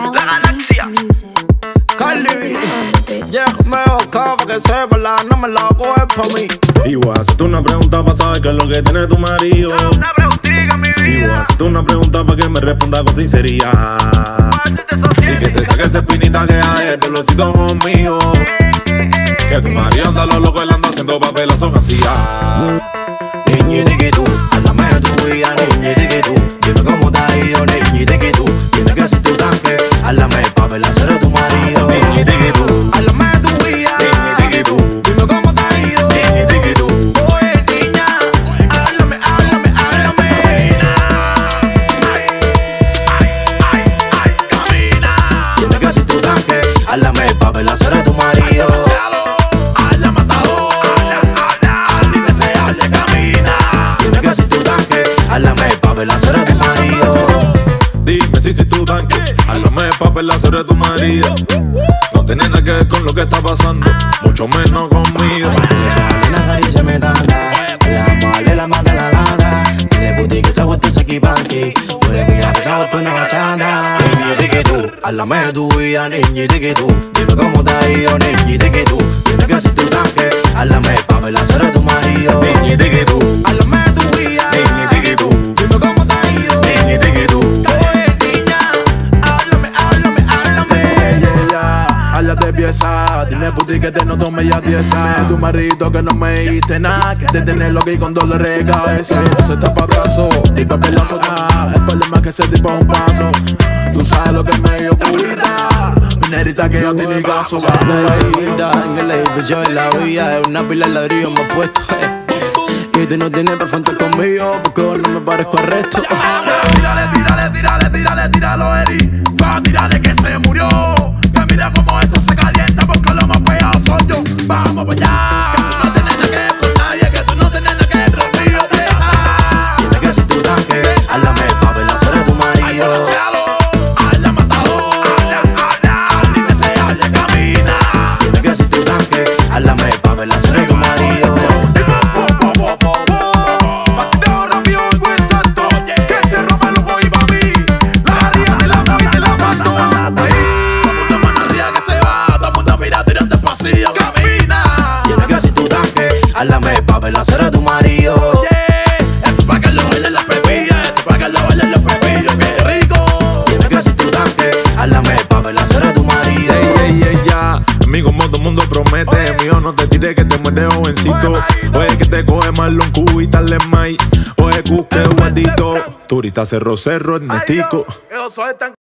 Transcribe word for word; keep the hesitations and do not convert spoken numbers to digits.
La galaxia. Carly, déjame acá para que sepa, la no me la coge pa' mí. Igual, si tú una pregunta para saber qué es lo que tiene tu marido. Una preguntita, mi vida. Igual, si tú una pregunta para que me responda con sinceridad. Y que se saque esa espinita que hay de tu locito conmigo. Que tu marido anda lo loco, él anda haciendo papelazo cantidad. Niñita que tú, háblame de tu vida, niñita que tú. Dime cómo te ha ido, niñita que tú. Dime que si tu tanque, háblame pa' ver la cera de tu marido. Niñita que tú, háblame de tu vida, niñita que tú. Dime cómo te ha ido, niñita que tú. Oye, niña, háblame, háblame, háblame. Camina. Dime que si tu tanque, háblame pa' ver la cera de tu marido. Háblame pa' ver la cera de tu marido. Dime si si tu tanque, háblame pa' ver la cera de tu marido. No tiene nada que ver con lo que está pasando, mucho menos conmigo. Eso a la caricia me tanda, la male la mata la lana. Dile puti que se ha vuelto ese equipanqui, puede mirar que se ha vuelto una bachata. Niñita que tú, háblame de tu vida, niñita que tú. Dime cómo te ha ido, niñita que tú. Dime que si tu tanque, háblame pa' ver la cera de tu marido. Niñita que tú, háblame de tu vida, niñita que tú. Dime cómo te ha ido, niñita que tú. Oye, niña, háblame, háblame, háblame. Yeah, yeah, habla de pieza. Dime puti que te noto media tiesa. Tu marido que no me diste nada, que te tenés lo que y con dolor de cabeza. Se está pa' abrazo, y papelazo. Ah, el problema es que ese tipo es un paso. Tú sabes lo que me dio curita. Minerita que yo tiene caso. Vamos ahí. En el edificio de la villa, es una pila de ladrillo me ha puesto. Eh. Y tú no tienes para frente conmigo, porque vos no me parezco al resto. Tírale, tírale, tírale, tírale, tíralo, Eri. Va, tírale que se murió. Que mira cómo esto se calienta, porque lo más pegado soy yo. Vamos pa' allá. Que tú no tienes nada que ver con nadie, que tú no tienes nada que ver conmigo, piensa. Dime que si tú tanque, háblame pa' ver la cera de tu marido. Habla matador, habla que se hable, camina. Dime que si tú tanque, háblame pa' ver la cera de tu marido. Háblame pa' ver la cera de tu marido. Oye, esto pa' que lo bailen las pepillas, esto pa' que lo bailen los pepillos, qué rico. Dime que si tú tanque, háblame pa' ver la cera de tu marido. Ey, ey, ey, ya. Amigo, todo el mundo promete. Mío, no te tires que te mueres jovencito. Oye, que te coge Marlon Q y tal en May. Oye, Q, que guardito. Turista cerro, cerro, Ernestico. Yo soy tan